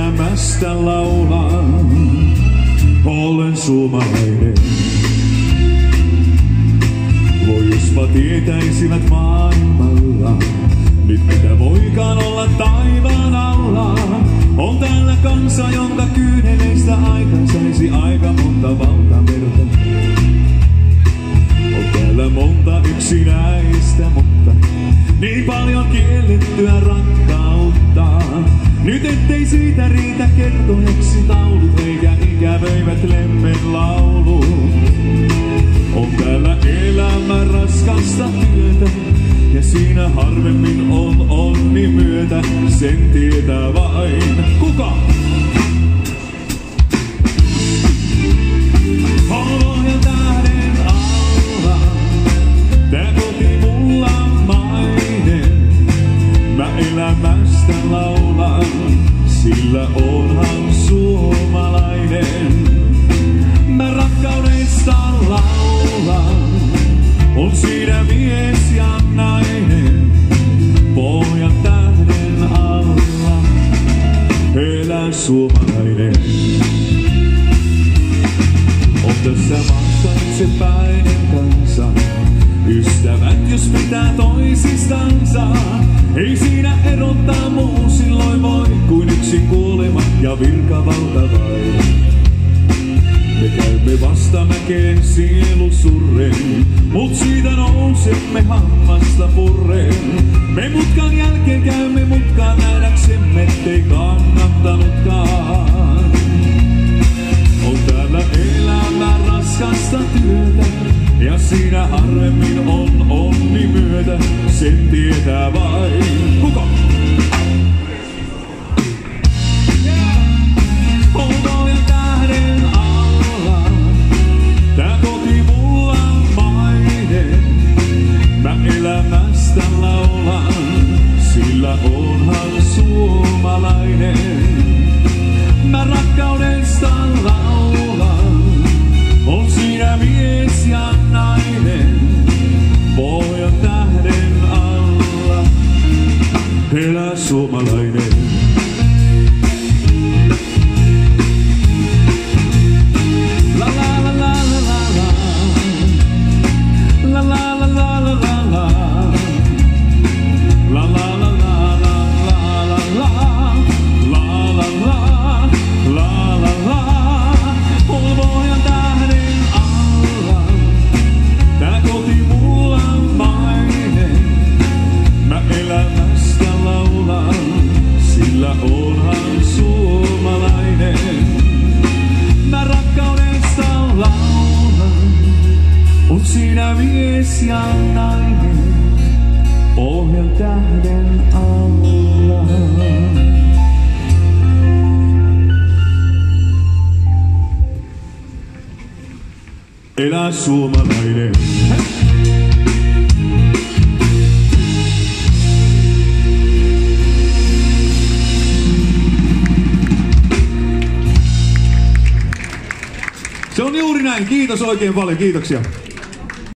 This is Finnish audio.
elämästä laulan, olen suomalainen. Voi jospa tietäisivät maailmalla, nyt mitä voikaan olla taivaan alla. On täällä kansa, jonka kyyneleistä aikansaisi aika monta valtamerta. On täällä monta yksinäistä, mutta niin paljon kiellettyä rakkautta. Nyt ettei siitä riitä kertoneeksi taulut, eikä ikävöivät lemmen laulut. On täällä elämä raskasta työtä, ja siinä harvemmin on onni myötä, sen tietää vain kuka? Pohjan tähden alla, tää koti mulla mainen. Mä elämästä laulan, sillä onhan suomalainen. Mä rakkaudesta laulan, on siinä mies ja nainen. Pohjan tähden alla, elää suomalainen. On tässä maassa itsepäinen kansa, ystävät jos pitää toisistansa. Ei siinä erottaa muu silloin voi, kuin yksin kuolema ja virkavalta vain. Me käymme vastamäkeen sielu surren, mut siitä nousemme hammasta purren. Me mutkan jälkeen käymme mutkaan nähdäksemme, ettei kannattanutkaan. On täällä elämä raskasta työtä, ja siinä harvemmin on onni myötä, sen tietää vain kuka? On pohjan tähden alla, tää koti mulla mainen. Mä elämästä laulan, sillä onhan suomalainen. Mä rakkaudesta laulan, on siinä mies ja nainen. Pohjan tähden alla, elää suomalainen. La la la la la la la la la la la la la la la la la onhan suomalainen. Mä rakkaudesta laulan, on siinä mies ja nainen. Pohjan tähden alla. Elää suomalainen. Se on juuri näin. Kiitos oikein paljon. Kiitoksia.